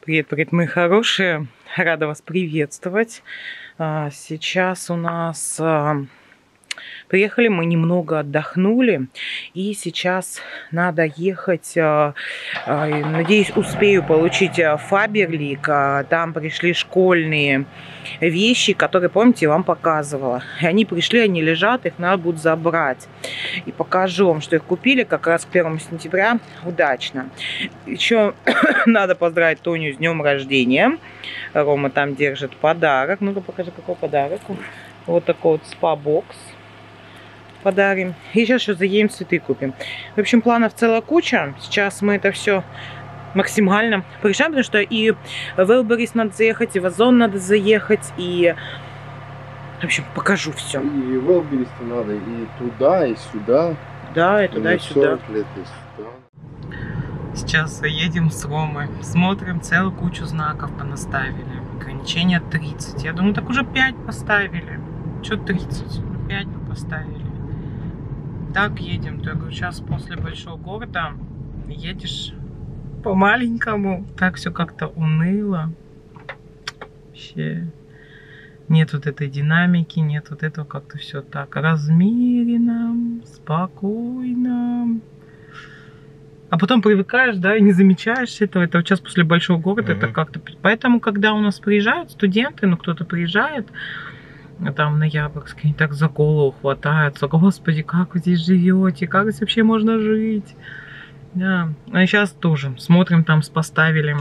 Привет, привет, мои хорошие. Рада вас приветствовать. Сейчас у нас приехали, мы немного отдохнули. И сейчас надо ехать. Надеюсь, успею получить Фаберлик. Там пришли школьные вещи, которые, помните, я вам показывала. И они пришли, они лежат, их надо будет забрать. И покажу вам, что их купили как раз к 1 сентября удачно. Еще надо поздравить Тоню с днем рождения. Рома там держит подарок. Ну-ка покажи, какой подарок. Вот такой вот спа-бокс подарим. И сейчас еще заедем, цветы купим. В общем, планов целая куча. Сейчас мы это все максимально порешаем, потому что и в Wildberries надо заехать, и в Озон надо заехать, и... В общем, покажу все. И в Wildberries надо и туда, и сюда. Да, и туда, и сюда. 40 лет и сюда. Сейчас едем с Ромой. Смотрим, целую кучу знаков понаставили. Ограничение 30. Я думаю, так уже 5 поставили. Что 30? 5 поставили. Так едем. То я говорю, сейчас после большого города едешь по-маленькому. Так все как-то уныло. Вообще нет вот этой динамики, нет вот этого, как-то все так размеренно, спокойно. А потом привыкаешь, да, и не замечаешь этого. Это вот сейчас после большого города, это как-то... Поэтому, когда у нас приезжают студенты, ну, кто-то приезжает, там, в Ноябрьске, они так за голову хватаются. Господи, как вы здесь живете? Как здесь вообще можно жить? Да. А сейчас тоже смотрим, там поставили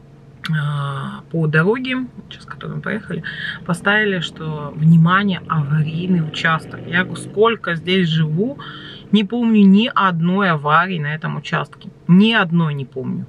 по дороге, сейчас, которой мы поехали, поставили, что, внимание, аварийный участок. Я говорю, сколько здесь живу, не помню ни одной аварии на этом участке. Ни одной не помню.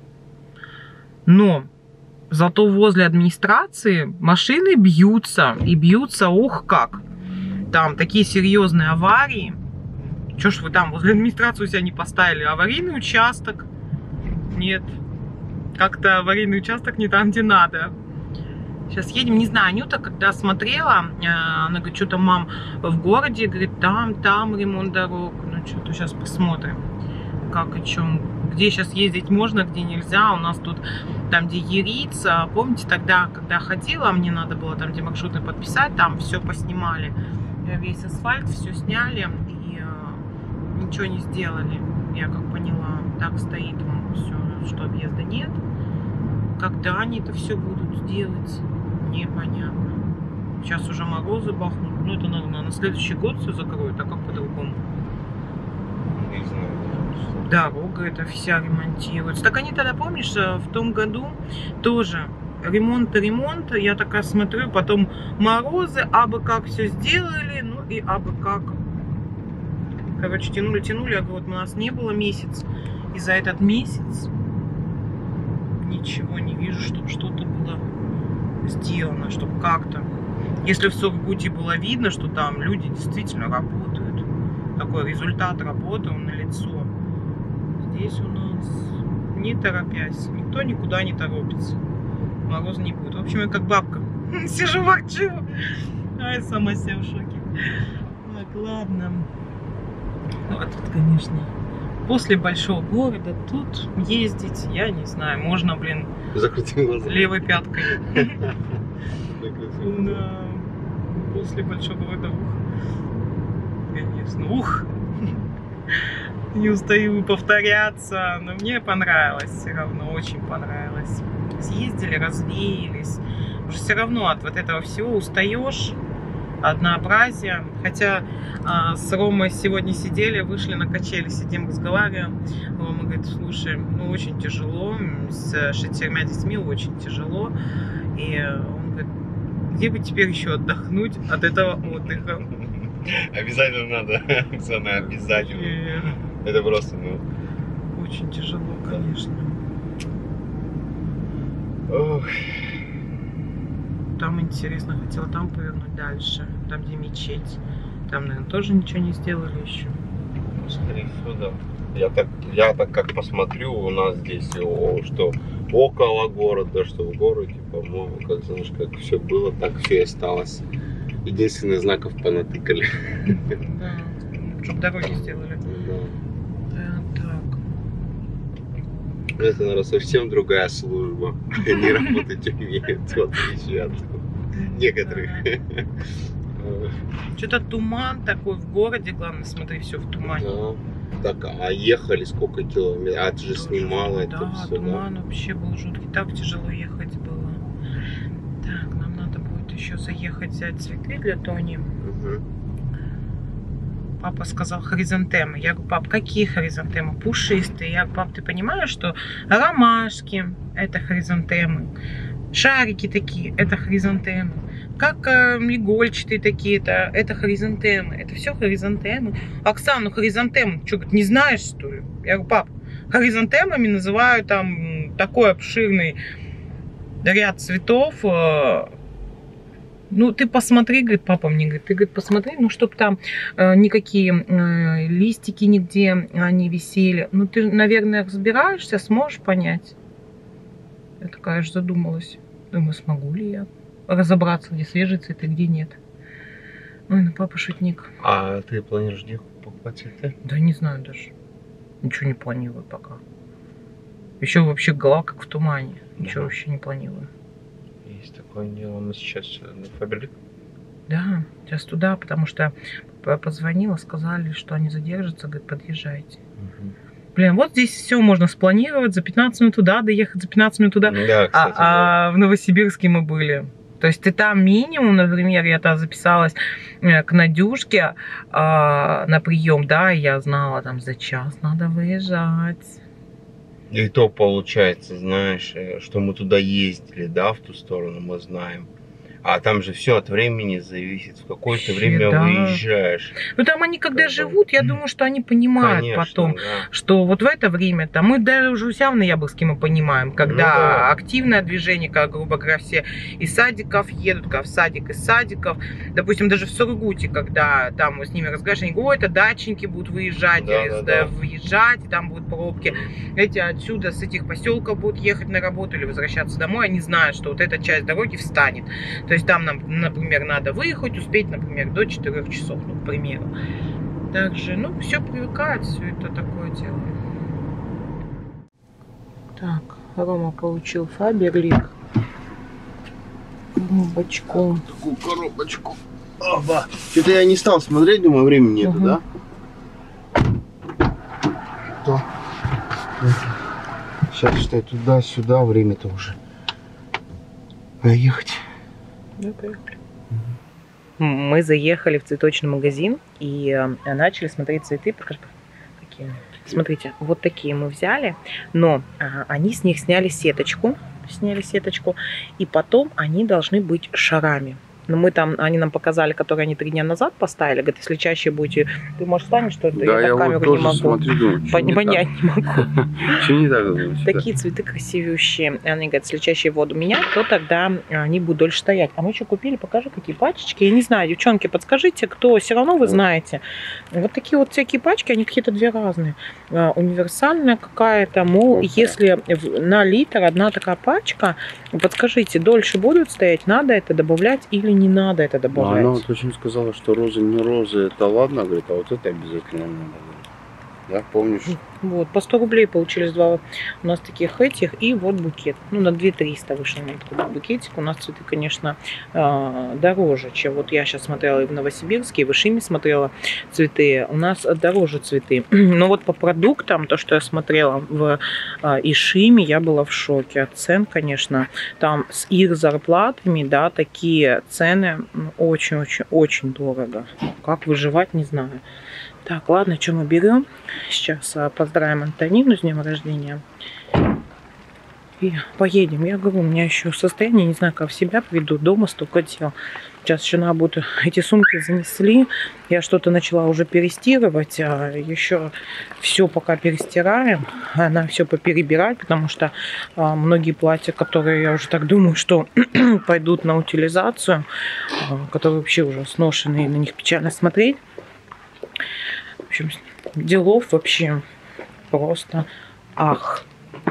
Но зато возле администрации машины бьются. И бьются, ох как. Там такие серьезные аварии. Чё ж вы там возле администрации у себя не поставили? Аварийный участок? Нет. Как-то аварийный участок не там, где надо. Сейчас едем, не знаю, Анюта, когда смотрела, она говорит, что-то, мам, в городе, говорит, там ремонт дорог. Ну, что-то сейчас посмотрим, как и чем. Где сейчас ездить можно, где нельзя. У нас тут, там, где Ярица, помните, тогда, когда ходила, мне надо было там, где маршруты подписать, там все поснимали. Весь асфальт, все сняли и ничего не сделали. Я как поняла, так стоит вам все, что объезда нет. Когда они это все будут делать, непонятно. Сейчас уже морозы бахнут. Ну, это, наверное, на следующий год все закроют, а как по-другому? Не знаю. Дорога это вся ремонтируется. Так они тогда, помнишь, в том году тоже ремонт, я такая смотрю, потом морозы, абы как все сделали, ну и абы как. Короче, тянули, я говорю, вот у нас не было месяц, и за этот месяц ничего не вижу, чтобы что-то было сделано, чтобы как-то. Если в Сургуте было видно, что там люди действительно работают, такой результат работы, он налицо. Здесь у нас не торопясь, никто никуда не торопится. Мороз не будет. В общем, я как бабка сижу, ворчу. Ай, сама себя в шоке. Так, ладно. Ну, а тут, конечно, после большого города тут ездить, я не знаю, можно, блин, закрутим глаза. Левой пяткой. Да. После большого города, конечно, не устаю повторяться, но мне понравилось все равно, очень понравилось. Съездили, развеялись. Уже все равно от вот этого всего устаешь, однообразие. Хотя с Ромой сегодня сидели, вышли на качели, сидим, разговариваем. Рома говорит, слушай, ну очень тяжело, с 6 детьми очень тяжело. И он говорит, где бы теперь еще отдохнуть от этого отдыха? Обязательно надо, Оксана, обязательно. Это просто, ну... Очень тяжело, конечно. Ох. Там интересно, хотела там повернуть дальше. Там, где мечеть. Там, наверное, тоже ничего не сделали еще. Скорее всего, да. Я так как посмотрю, у нас здесь, что около города, что в городе, по-моему, как, знаешь, как все было, так все и осталось. Единственных знаков понатыкали. Да, чтобы дороги сделали. Да. Так. Это, наверное, совсем другая служба. Они работать умеют, в отличие от некоторых. Что-то туман такой в городе, главное, смотри, все в тумане. Да. Так, а ехали сколько километров? А ты же снимала это Да, все, туман вообще был жуткий, так тяжело ехать было. Так, нам надо будет еще заехать взять цветы для Тони. Угу. Папа сказал хризантемы. Я говорю, пап, какие хризантемы? Пушистые. Я говорю, пап, ты понимаешь, что ромашки – это хризантемы, шарики такие – это хризантемы, как игольчатые такие-то – это хризантемы. Это все хризантемы. Оксану, хризантемы, что, не знаешь, что ли? Я говорю, пап, хризантемами называют там такой обширный ряд цветов. Ну, ты посмотри, говорит, папа мне говорит, ты, говорит, посмотри, ну, чтобы там никакие листики нигде не висели. Ну, ты, наверное, разбираешься, сможешь понять. Я такая же задумалась. Думаю, смогу ли я разобраться, где свежие цветы, где нет. Ой, ну, папа шутник. А ты планируешь где покупать цветы? Да не знаю даже. Ничего не планирую пока. Еще вообще голова как в тумане. Ничего вообще не планирую. Есть такое дело. Мы сейчас на Фаберлик. Да, сейчас туда, потому что позвонила, сказали, что они задержатся, говорит, подъезжайте. Угу. Блин, вот здесь все можно спланировать, за 15 минут туда доехать, за 15 минут туда. Да, кстати, в Новосибирске мы были. То есть ты там минимум, например, я там записалась к Надюшке на прием, да, и я знала, там за час надо выезжать. И то получается, знаешь, что мы туда ездили, да, в ту сторону, мы знаем. А там же все от времени зависит, в какое-то время выезжаешь. Ну там они когда живут, я думаю, что они понимают, конечно, потом, да, что вот в это время, там мы даже уже у себя в Ноябрьске мы понимаем, когда активное движение, как, грубо говоря, все из садиков едут, как в садик из садиков. Допустим, даже в Сургуте, когда там мы с ними разговариваем, они говорят, это дачники будут выезжать, выезжать, и там будут пробки. Эти отсюда, с этих поселков будут ехать на работу или возвращаться домой, они знают, что вот эта часть дороги встанет. То есть там нам, например, надо выехать, успеть, например, до 4 часов, ну, к примеру. Также, ну, все привыкает, все это такое дело. Так, Рома получил Фаберлик. Коробочку. Такую коробочку. Оба. Что-то я не стал смотреть, думаю, времени нету, да? Да. Сейчас, что туда-сюда, время-то уже. Поехать. Да, поехали. Мы заехали в цветочный магазин и начали смотреть цветы. Покажи, какие. Смотрите, вот такие мы взяли, но они с них сняли сеточку, и потом они должны быть шарами. Но мы там, они нам показали, которые они 3 дня назад поставили. Говорят, если чаще будете, ты, может, станешь, что это? Да, я камеру вот тоже не могу. Смотрю, думаю, понять не могу. Что не так? Такие цветы красивющие. Они говорят, если чаще воду менять, то тогда они будут дольше стоять. А мы еще купили, покажи, какие пачечки. Я не знаю, девчонки, подскажите, кто, все равно вы знаете. Вот такие вот всякие пачки, они какие-то 2 разные. Универсальная какая-то, мол, если на литр одна такая пачка, подскажите, дольше будут стоять, надо это добавлять или не надо это добавлять? Она вот очень сказала, что розы не розы, это ладно, говорит, а вот это обязательно надо. Да, помнишь? Вот, по 100 рублей получились 2 у нас таких этих, и вот букет. Ну, на 2300 вышел нам такой букетик. У нас цветы, конечно, дороже, чем вот я сейчас смотрела и в Новосибирске, и в Ишиме смотрела цветы. У нас дороже цветы. Но вот по продуктам, то, что я смотрела в Ишиме, я была в шоке от цен, конечно. Там с их зарплатами, да, такие цены очень-очень-очень дорого. Как выживать, не знаю. Так, ладно, что мы берем? Сейчас поздравим Антонину с днем рождения. И поедем. Я говорю, у меня еще состояние, не знаю, как в себя приду. Дома столько дел. Сейчас еще надо будет... Эти сумки занесли. Я что-то начала уже перестирывать. А еще все пока перестираем. Надо все поперебирать, потому что многие платья, которые я уже так думаю, что пойдут на утилизацию, которые вообще уже сношенные, на них печально смотреть. В общем, делов вообще просто ах.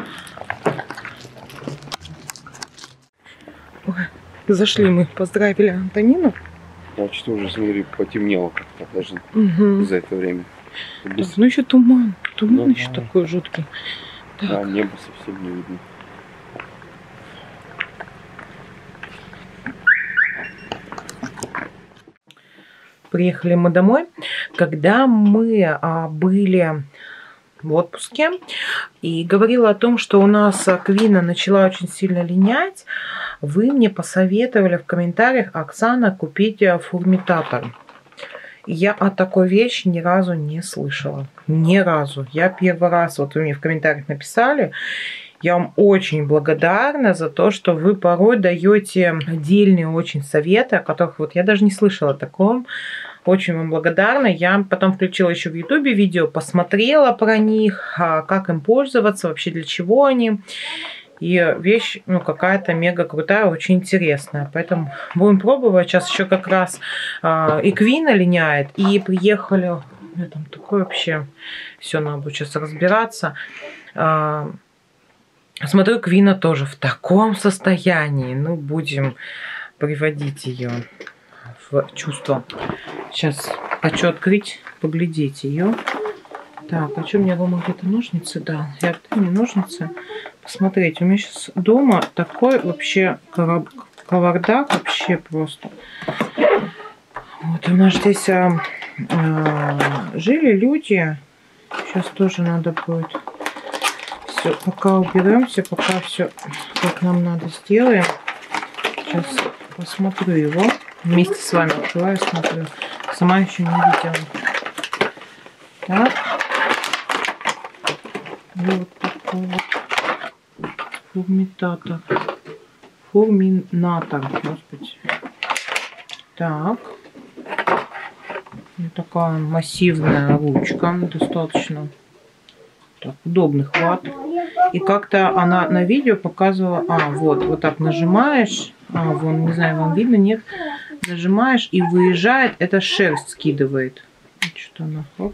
Ой, зашли мы, поздравили Антонину. Да, что уже, смотри, потемнело как-то даже за это время. Так, ну еще туман еще такой жуткий. Да, небо совсем не видно. Приехали мы домой, когда мы были в отпуске, и говорила о том, что у нас Квина начала очень сильно линять. Вы мне посоветовали в комментариях, Оксана, купить фурмитатор. Я о такой вещи ни разу не слышала. Ни разу. Я первый раз, вот вы мне в комментариях написали, я вам очень благодарна за то, что вы порой даете отдельные очень советы, о которых вот я даже не слышала о таком. Очень вам благодарна. Я потом включила еще в Ютубе видео, посмотрела про них, как им пользоваться, вообще для чего они. И вещь, ну, какая-то мега крутая, очень интересная. Поэтому будем пробовать. Сейчас еще как раз и Квина линяет, и приехали... Там такое вообще... Все, надо будет сейчас разбираться. Смотрю, Квина тоже в таком состоянии. Ну, будем приводить ее в чувство. Сейчас хочу открыть, поглядеть ее. Так, а что мне Рома где-то ножницы дал? Я мне ножницы посмотреть. У меня сейчас дома такой вообще кавардак, вообще просто. Вот у нас здесь жили люди. Сейчас тоже надо будет все, пока уберемся, пока все как нам надо сделаем. Сейчас посмотрю его. Вместе с вами открываю, смотрю. Сама еще не видела. Так. И вот такой вот фурмитатор. Фурминатор, господи. Так. Вот такая массивная ручка, достаточно так, удобный хват. И как-то она на видео показывала, вот так нажимаешь, вон, не знаю, вам видно, нет, нажимаешь и выезжает, это шерсть скидывает. Что она, хоп.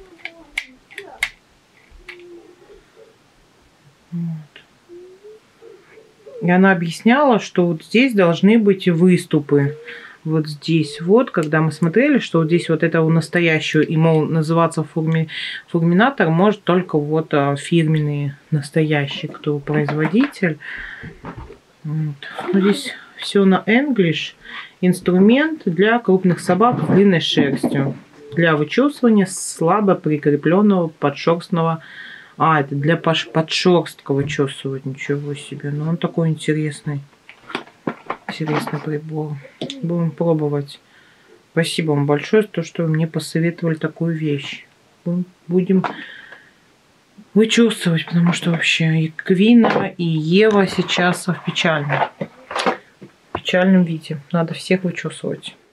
Вот. И она объясняла, что вот здесь должны быть выступы. Вот здесь вот, когда мы смотрели, что вот здесь вот этого настоящего, и, мол, называться фурминатор может только вот фирменные настоящие, кто производитель. Вот. Здесь все на English. Инструмент для крупных собак с длинной шерстью. Для вычесывания слабо прикрепленного подшерстного. Это для подшерстка вычесывать. Ничего себе. Но он такой интересный. Интересный прибор. Будем пробовать. Спасибо вам большое за то, что вы мне посоветовали такую вещь. Будем вычесывать, потому что вообще и Квина, и Ева сейчас в печальном виде. Надо всех вычесывать.